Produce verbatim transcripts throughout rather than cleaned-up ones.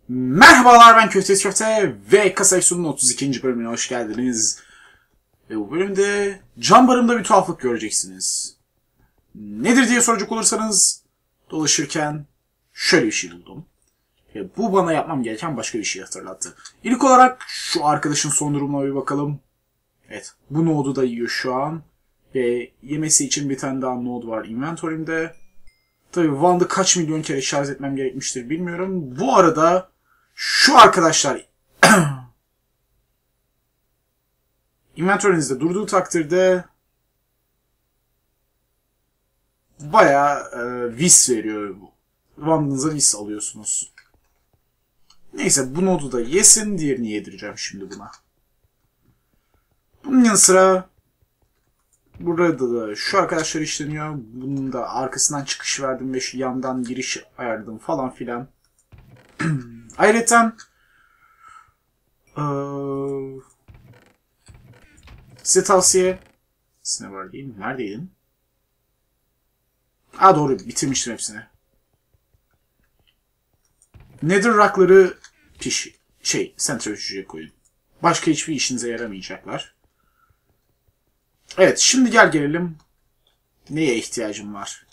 Merhabalar, ben Köfte Köfte ve Kasaysu'nun otuz ikinci bölümüne hoş geldiniz. Ve bu bölümde can barımda bir tuhaflık göreceksiniz. Nedir diye soracak olursanız, dolaşırken şöyle bir şey buldum. Ve bu bana yapmam gereken başka bir şey hatırlattı. İlk olarak şu arkadaşın son durumuna bir bakalım. Evet, bu node'u da yiyor şu an. Ve yemesi için bir tane daha node var inventory'imde. Tabii Wand'ı kaç milyon kere şarj etmem gerekmiştir bilmiyorum. Bu arada şu arkadaşlar inventörünüzde durduğu takdirde bayağı e, vis veriyor. Wand'ınıza vis alıyorsunuz. Neyse, bu nodu da yesin, diğerini yedireceğim şimdi buna. Bunun yanı sıra burada da şu arkadaşlar işleniyor. Bunun da arkasından çıkış verdim ve şu yandan giriş ayarladım falan filan. Ayrıca ee, size tavsiye ne var diyeyim. Neredeydin? Aa, doğru, bitirmiştim hepsini. Nether rock'ları piş şey sentrifüje koyun. Başka hiçbir işinize yaramayacaklar. Evet, şimdi gel gelelim. Neye ihtiyacım var?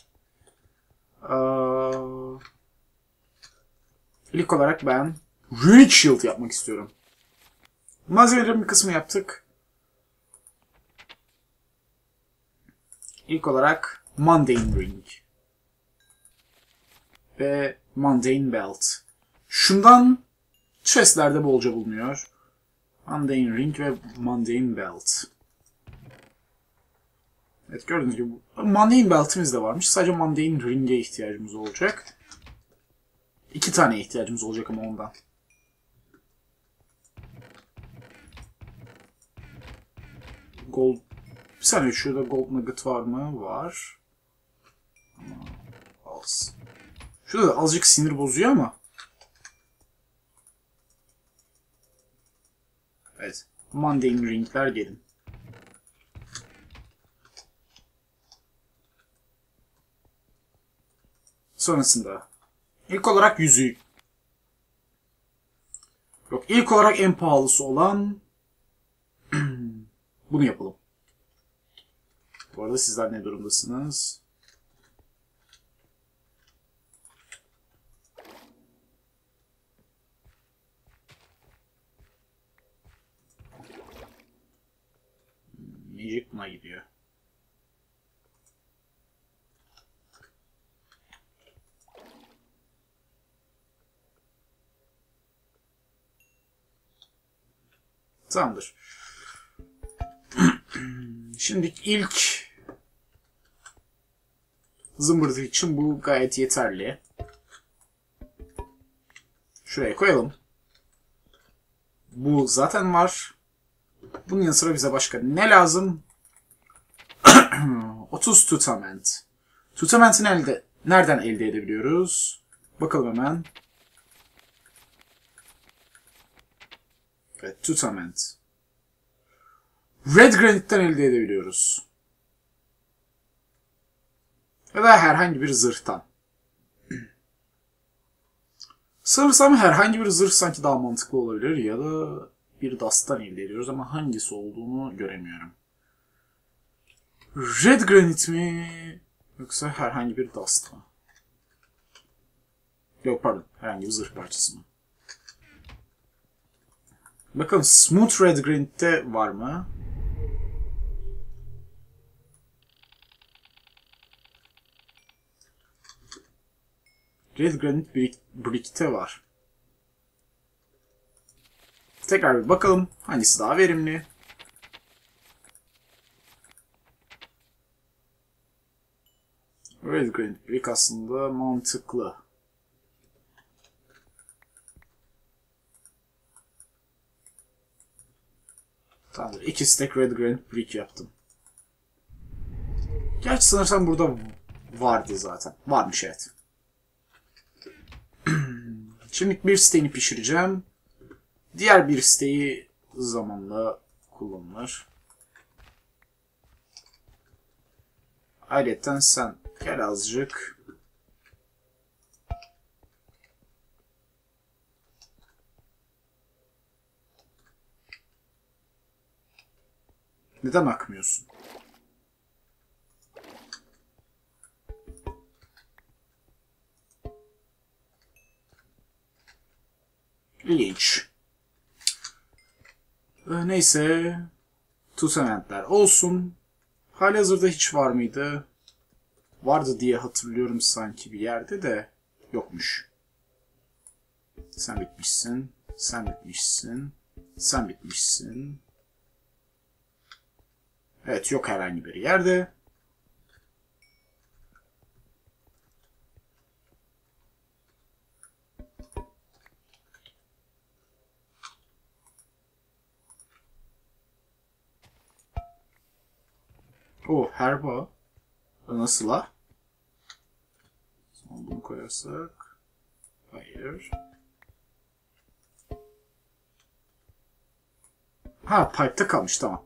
Ee, ilk olarak ben Runic Shield yapmak istiyorum. Malzemelerin bir kısmı yaptık. İlk olarak Mundane Ring ve Mundane Belt. Şundan chestlerde bolca bulunuyor. Mundane Ring ve Mundane Belt. Evet, gördüğünüz gibi Mundane Belt'imiz de varmış. Sadece Mundane Ring'e ihtiyacımız olacak. İki tane ihtiyacımız olacak ama ondan. Gold... Bir saniye, şurada Gold Nugget var mı? Var. Ama az. Şurada da azıcık sinir bozuyor ama. Evet. Mundane Ring'ler gelin. Sonrasında ilk olarak yüzüğü. Yok, ilk olarak en pahalısı olan bunu yapalım. Bu arada sizler ne durumdasınız? Magic buna gidiyor. Tamamdır. Şimdi ilk zımbırtı için bu gayet yeterli. Şuraya koyalım. Bu zaten var. Bunun yanı sıra bize başka ne lazım? otuz tutament. Tutament'i elde, nereden elde edebiliyoruz? Bakalım hemen. Evet, tutament. Red Granite'den elde edebiliyoruz. Ya da herhangi bir zırhtan. Sanırsam herhangi bir zırh sanki daha mantıklı olabilir ya da bir dust'tan elde ediyoruz ama hangisi olduğunu göremiyorum. Red Granite mi yoksa herhangi bir dust mı? Yok, pardon, herhangi bir zırh parçası mı? Bakalım Smooth Red Granite'de var mı? Red Granite Brick'te var. Tekrar bir bakalım hangisi daha verimli. Red Granite Brick aslında mantıklı. Tamamdır. İki stack Red Granite Brick yaptım. Gerçi sanırsam burada vardı zaten. Varmış, evet. Şimdi bir steğini pişireceğim. Diğer bir steği zamanla kullanılır. Ayrıca sen gel azıcık. Neden akmıyorsun? İlginç. Ee, neyse. Tutamentler olsun. Halihazırda hiç var mıydı? Vardı diye hatırlıyorum sanki bir yerde de yokmuş. Sen bitmişsin. Sen bitmişsin. Sen bitmişsin. Evet, yok herhangi bir yerde. O herba. Nasıl ha? Sonra bunu koyarsak. Hayır. Ha, pipe'ta kalmış, tamam.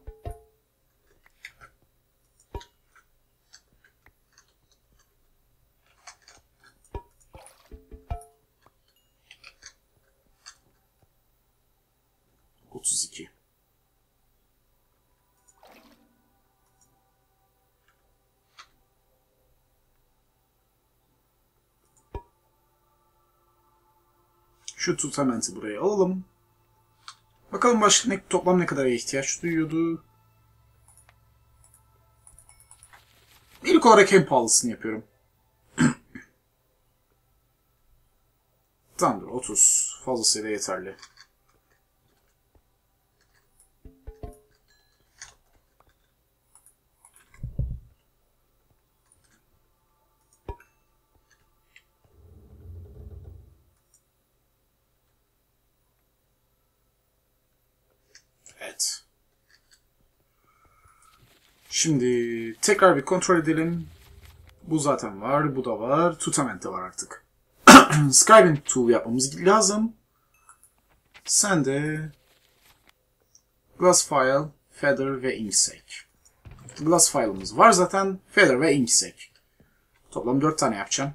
otuz iki. Şu tutamenti buraya alalım. Bakalım başka ne, toplam ne kadar ihtiyaç duyuyordu. İlk olarak en pahalısını yapıyorum. Tamamdır, otuz. Fazlasıyla yeterli. Evet. Şimdi tekrar bir kontrol edelim. Bu zaten var, bu da var. Tutament de var artık. Scribing tool yapmamız lazım. Sen de Glass File, Feather ve Inkscape. Glass File'ımız var zaten. Feather ve Inkscape. Toplam dört tane yapacağım.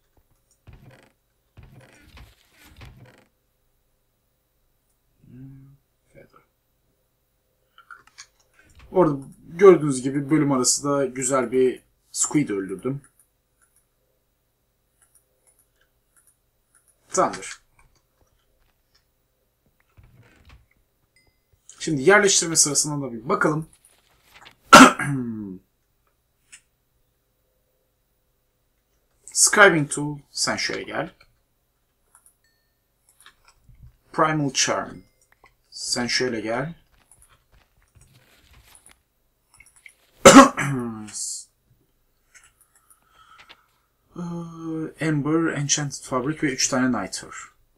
Feather. Orada gördüğünüz gibi bölüm arası da güzel bir squid öldürdüm. Tamamdır. Şimdi yerleştirme sırasına da bir bakalım. Scribing Tool, sen şöyle gel. Primal Charm, sen şöyle gel. Ember, Enchanted Fabric ve üç tane Niter.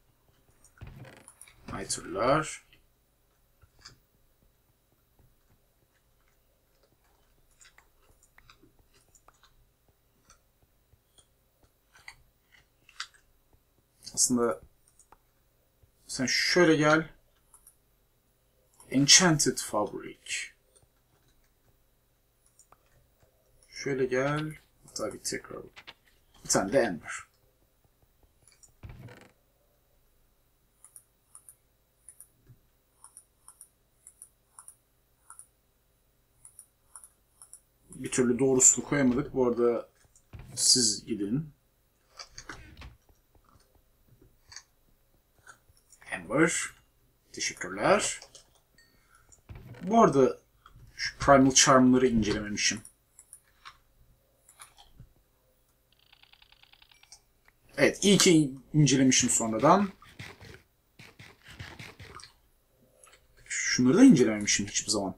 Niter'lar. Aslında sen şöyle gel. Enchanted Fabric. Şöyle gel. Hatta bir tekrar. Bir tane de Ember. Bir türlü doğrusunu koyamadık. Bu arada siz gidin. Ember. Teşekkürler. Bu arada şu Primal Charm'ları incelememişim. Evet, iyi ki incelemişim sonradan. Şunları da incelememişim hiçbir zaman.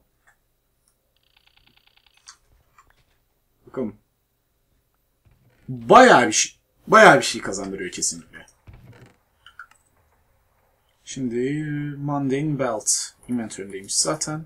Bakalım. Bayağı bir şey, bayağı bir şey kazandırıyor kesinlikle. Şimdi Mundane Belt inventöründeymiş zaten.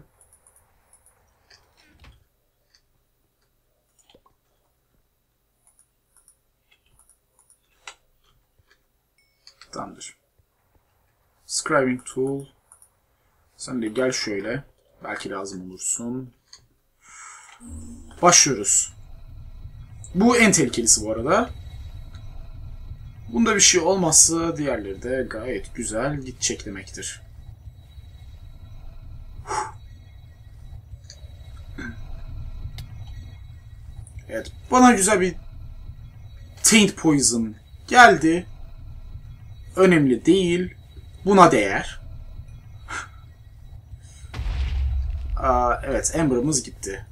Tamamdır. Scribing Tool. Sen de gel şöyle. Belki lazım olursun. Başlıyoruz. Bu en tehlikelisi bu arada. Bunda bir şey olmazsa diğerleri de gayet güzel gidecek demektir. Evet, bana güzel bir Taint Poison geldi. Önemli değil. Buna değer. Aa, evet, Amber'ımız gitti.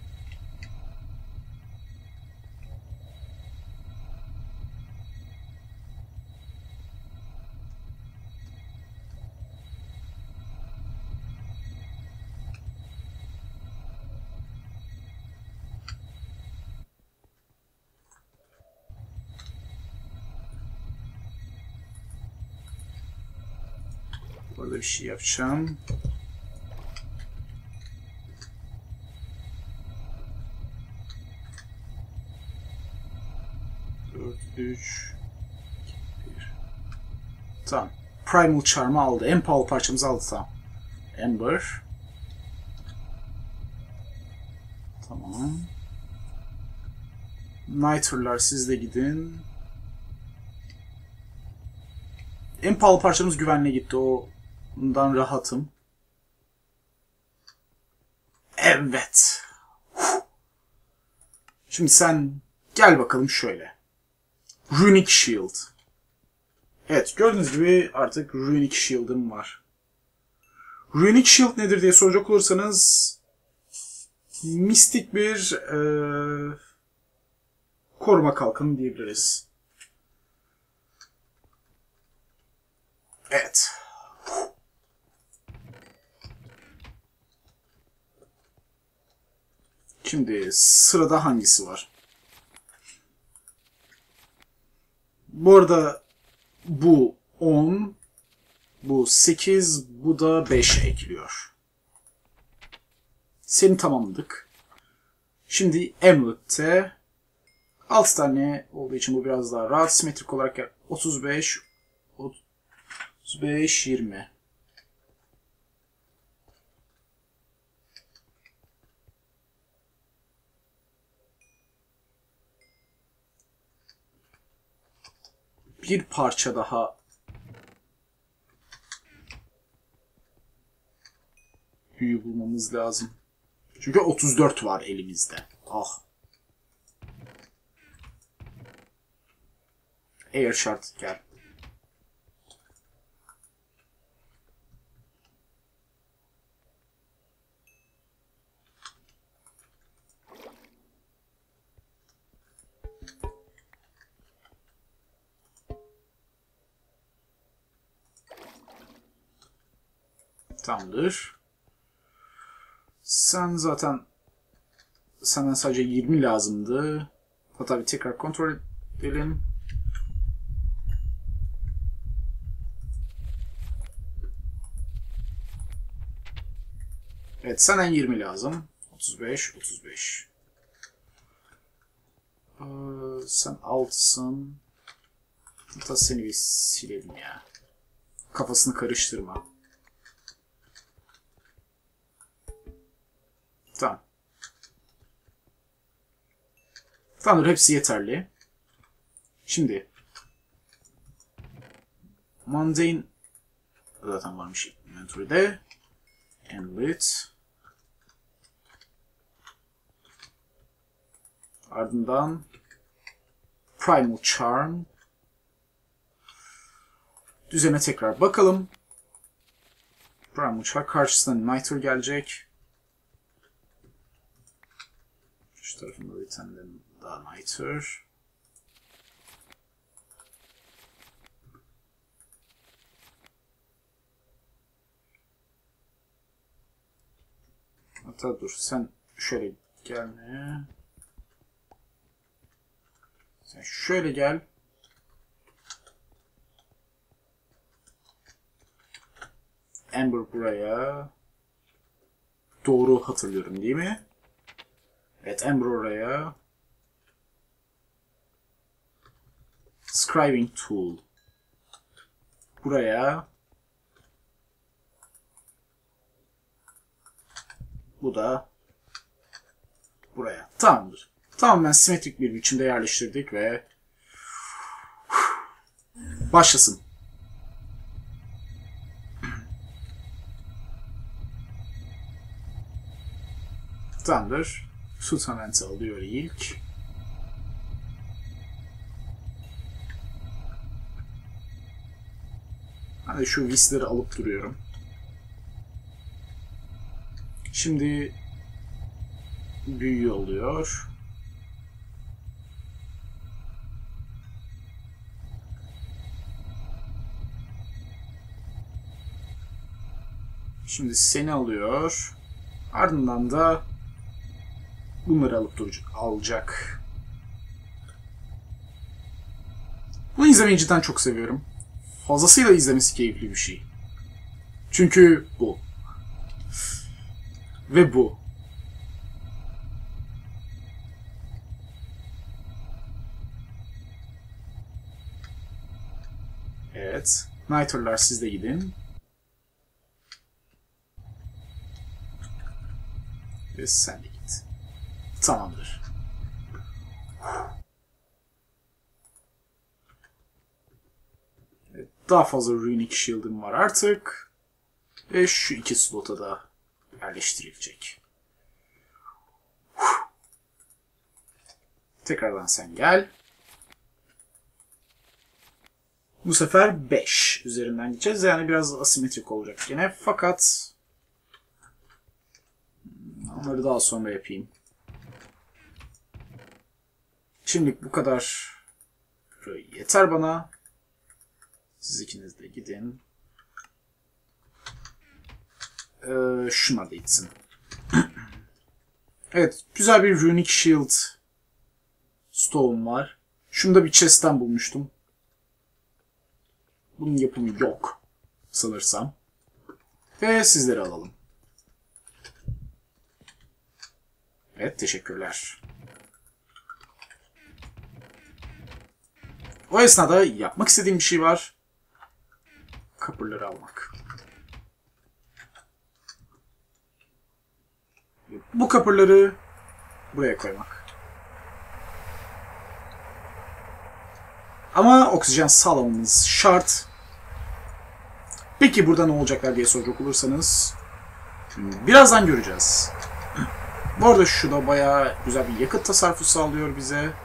Burada bir şey yapacağım. dört, üç, iki, bir. Tamam. Primal Charm'ı aldı. En pahalı parçamızı aldı, tamam. Amber. Tamam. Niter'lar siz de gidin. En pahalı parçamız güvenle gitti. O bundan rahatım. Evet. Şimdi sen gel bakalım şöyle. Runic Shield. Evet, gördüğünüz gibi artık Runic Shield'ım var. Runic Shield nedir diye soracak olursanız mistik bir e, koruma kalkanı diyebiliriz. Evet. Şimdi sırada hangisi var? Bu arada bu on, bu sekiz, bu da beş ekliyor. Seni tamamladık. Şimdi Amulet'te altı tane olduğu için bu biraz daha rahat. Simetrik olarak otuz beş, otuz beş, yirmi. Bir parça daha büyü bulmamız lazım. Çünkü otuz dört var elimizde. Ah. Air Shard gel. Tamamdır. Sen zaten senden sadece yirmi lazımdı. Hatta bir tekrar kontrol edelim. Evet, senden yirmi lazım. otuz beş, otuz beş. Ee, sen altısın. Hatta seni bir silelim ya. Kafasını karıştırma. Tamam. Tamamdır, hepsi yeterli. Şimdi Mundane zaten varmış inventory'de. Amulet. Ardından Primal Charm. Düzene tekrar bakalım. Primal Charm karşısına Niter gelecek. Şu tarafında bir tane daha Niter. Hatta dur, sen şöyle gelme. Sen şöyle gel. Amber buraya. Doğru hatırlıyorum değil mi? Evet, Amber oraya. Scribing Tool buraya. Bu da buraya. Tamamdır. Tamamen simetrik bir biçimde yerleştirdik ve başlasın. Tamamdır. Sultanant'ı alıyor ilk. Ben de şu Whistler'ı alıp duruyorum. Şimdi büyü oluyor. Şimdi seni alıyor. Ardından da bunları alıp duracak, alacak. Bunu izlemeyi cidden çok seviyorum. Fazlasıyla izlemesi keyifli bir şey. Çünkü bu. Ve bu. Evet. Nighter'lar siz de gidin. Ve sen de git. Tamamdır. Evet, daha fazla Runic Shield'ım var artık. Ve şu iki slota da yerleştirilecek. Tekrardan sen gel. Bu sefer beş üzerinden gideceğiz. Yani biraz asimetrik olacak yine. Fakat onları daha sonra yapayım. Şimdilik bu kadar yeter bana. Siz ikiniz de gidin. Ee, şuna da gitsin. Evet, güzel bir Runic Shield Stone var. Şunu da bir chest'ten bulmuştum. Bunun yapımı yok sanırsam. Ve sizleri alalım. Evet, teşekkürler. O esnada yapmak istediğim bir şey var. Kapırları almak. Bu kapırları buraya koymak. Ama oksijen sağlamamız şart. Peki burada ne olacaklar diye soracak olursanız birazdan göreceğiz. Bu arada şu da bayağı güzel bir yakıt tasarrufu sağlıyor bize.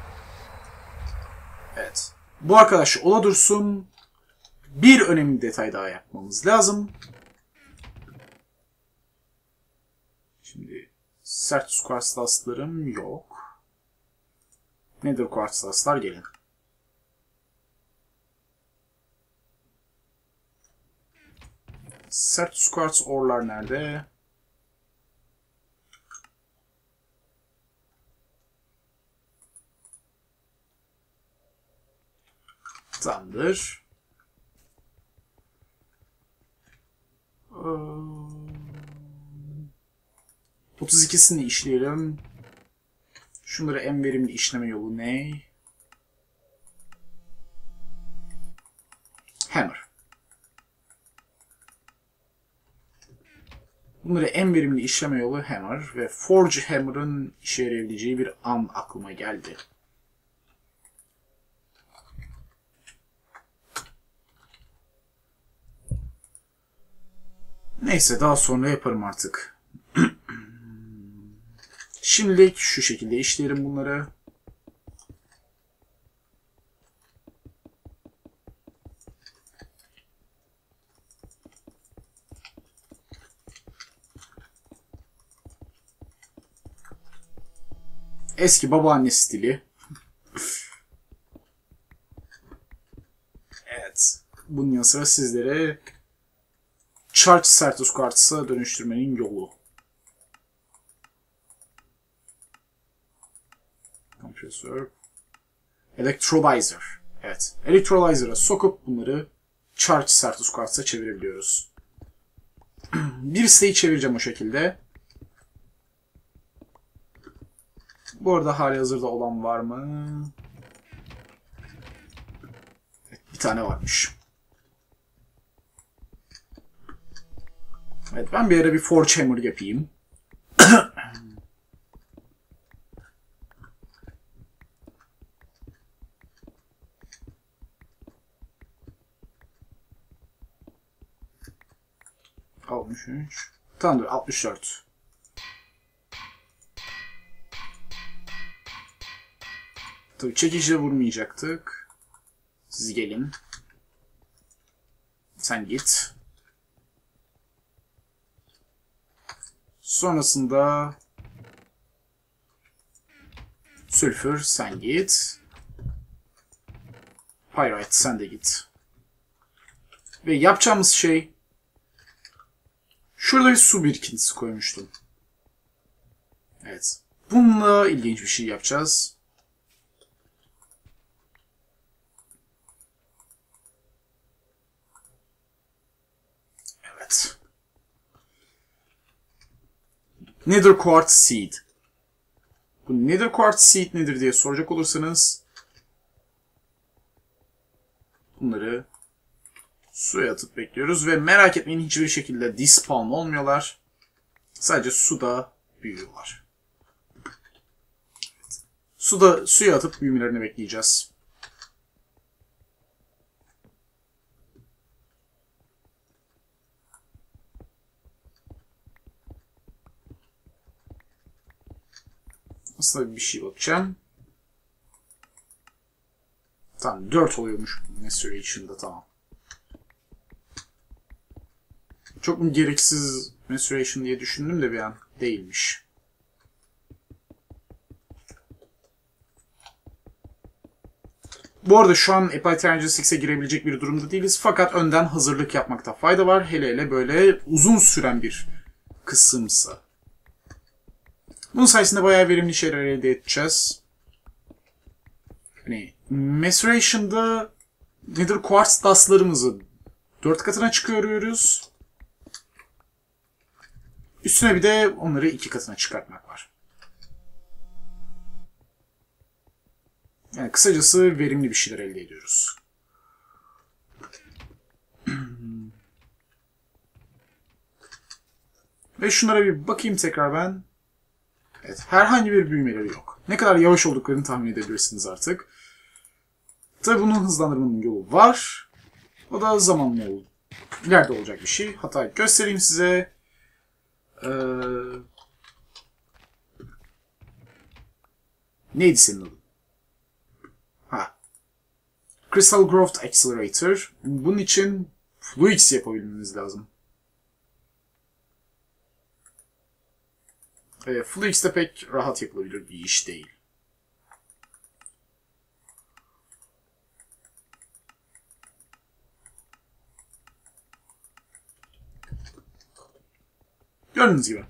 Evet. Bu arkadaş ola dursun. Bir önemli detay daha yapmamız lazım. Şimdi sert quartz dust'larım yok. Nether quartz dust'lar gelin. Sert quartz ore'lar nerede? Tamamdır. otuz ikisini işleyelim. Şunları en verimli işleme yolu ne? Hammer. Bunları en verimli işleme yolu Hammer ve Forge Hammer'ın işe yarayabileceği bir an aklıma geldi. Neyse, daha sonra yaparım artık. Şimdilik şu şekilde işleyelim bunları. Eski babaanne stili. Evet. Bunun yanı sıra sizlere Charge Certus Quartz'a dönüştürmenin yolu. Kompresör. Electrolyzer. Evet. Electrolyzer'a sokup bunları Charge Certus Quartz'a çevirebiliyoruz. Bir siteyi çevireceğim o şekilde. Bu arada hali hazırda olan var mı? Evet, bir tane varmış. Evet, ben bir ara bir Forge Hammer yapayım. altmış üç. Tamamdır, altmış dört. Tabii çekişle vurmayacaktık. Siz gelin. sen git. Sonrasında sülfür sen git. Pyrite sen de git. Ve yapacağımız şey, şurada bir su birikintisi koymuştum. Evet. Bununla ilginç bir şey yapacağız. Evet. Nether Quartz Seed. Bu Nether Quartz Seed nedir diye soracak olursanız, bunları suya atıp bekliyoruz ve merak etmeyin, hiçbir şekilde despawn olmuyorlar. Sadece suda büyüyorlar. Evet. Suda, suya atıp büyümelerini bekleyeceğiz. Aslında bir şey bakacağım. Tamam, dört oluyormuş Maceration'da, tamam. Çok mu gereksiz Maceration diye düşündüm de bir an. Değilmiş. Bu arada şu an Appetite Ranger altıya girebilecek bir durumda değiliz. Fakat önden hazırlık yapmakta fayda var. Hele hele böyle uzun süren bir kısımsa. Bunun sayesinde bayağı verimli şeyler elde edeceğiz. Hani Maceration'da Nether Quartz dustlarımızı dört katına çıkarıyoruz. Üstüne bir de onları iki katına çıkartmak var. Yani kısacası verimli bir şeyler elde ediyoruz. Ve şunlara bir bakayım tekrar ben. Evet, herhangi bir büyümeleri yok. Ne kadar yavaş olduklarını tahmin edebilirsiniz artık. Tabii bunun hızlandırmanın yolu var. O da zamanla oldu. İleride olacak bir şey. Hatta göstereyim size. Ee, neydi senin adın? Ha. Crystal Growth Accelerator. Bunun için Fluix yapabilmeniz lazım. E, Fluix de pek rahat yapılabilir bir iş değil. Gördüğünüz gibi.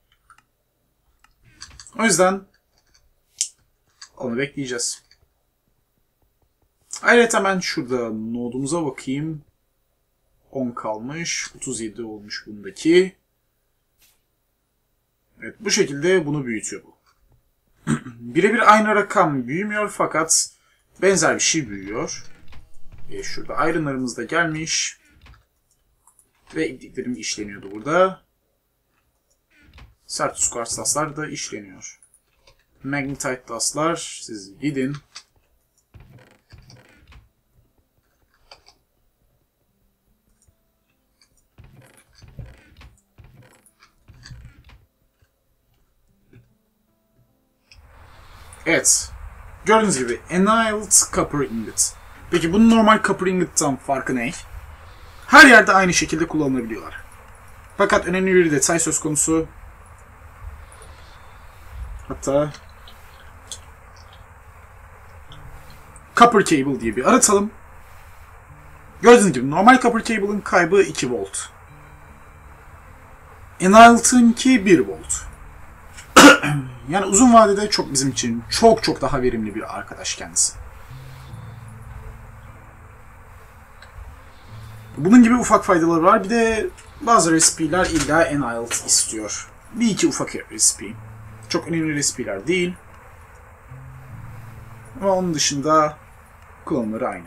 O yüzden onu bekleyeceğiz. Ayrıca ben şurada nodumuza bakayım. on kalmış. otuz yedi olmuş bundaki. Evet, bu şekilde bunu büyütüyor bu. Birebir aynı rakam büyümüyor fakat benzer bir şey büyüyor. E şurada ironlarımız da gelmiş. Ve ipliklerim işleniyordu burada. Sertus Quartz dustlar da işleniyor. Magnetite dustlar, siz gidin. Evet. Gördüğünüz gibi Annealed Copper Ingot. Peki bunun normal Copper Ingot'tan farkı ne? Her yerde aynı şekilde kullanılabiliyorlar. Fakat önemli bir detay söz konusu. Hatta Copper Cable diye bir aratalım. Gördüğünüz gibi normal Copper Cable'ın kaybı iki volt. Annealed'ınki bir volt. Yani uzun vadede çok bizim için çok çok daha verimli bir arkadaş kendisi. Bunun gibi ufak faydaları var. Bir de bazı recipe'ler illa Annealed istiyor. Bir iki ufak recipe. Çok önemli recipe'ler değil. Ama onun dışında kullanımları aynı.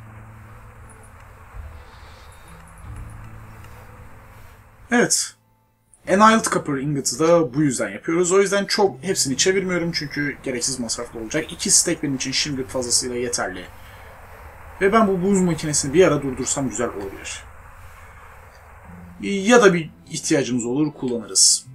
Evet. Annealed Copper Ingot'ı da bu yüzden yapıyoruz. O yüzden çok hepsini çevirmiyorum çünkü gereksiz masraflı olacak. İki stack benim için şimdilik fazlasıyla yeterli. Ve ben bu buz makinesini bir ara durdursam güzel olabilir. Ya da bir ihtiyacımız olur, kullanırız.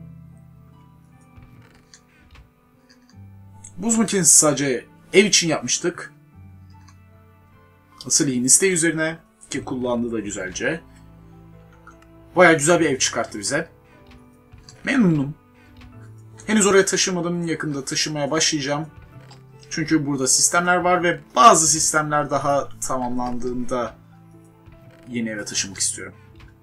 Buz makinesi sadece ev için yapmıştık. Asıl isteği üzerine Ki kullandı da güzelce. Baya güzel bir ev çıkarttı bize. Memnunum. Henüz oraya taşımadım. Yakında taşımaya başlayacağım. Çünkü burada sistemler var ve bazı sistemler daha tamamlandığında yeni eve taşımak istiyorum.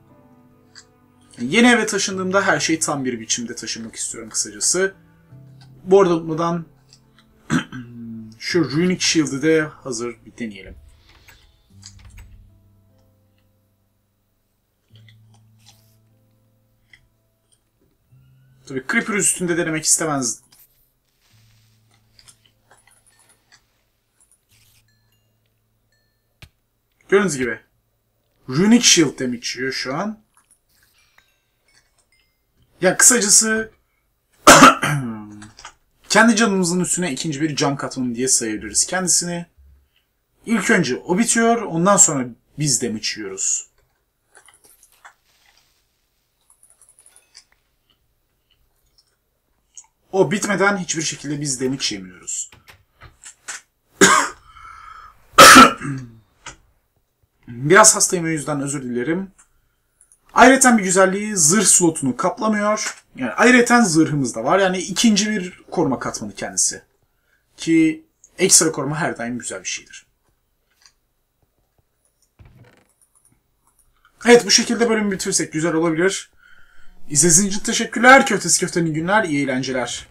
Yeni eve taşındığımda her şeyi tam bir biçimde taşımak istiyorum kısacası. Bu arada unutmadan şu Runic Shield'ı da hazır bir deneyelim. Tabii Creeper üstünde denemek istemez. Gördüğünüz gibi Runic Shield damage yiyor şu an. Ya kısacası kendi canımızın üstüne ikinci bir can katmanı diye sayabiliriz kendisini. İlk önce o bitiyor, ondan sonra biz damage yiyoruz. O bitmeden hiçbir şekilde biz damage yemiyoruz. Biraz hastayım, o yüzden özür dilerim. Ayrıca bir güzelliği zırh slotunu kaplamıyor. Yani ayrıca zırhımız da var. Yani ikinci bir koruma katmanı kendisi. Ki ekstra koruma her daim güzel bir şeydir. Evet, bu şekilde bölümü bitirsek güzel olabilir. İzlediğiniz için teşekkürler. Köftesi köftenin günler, iyi eğlenceler.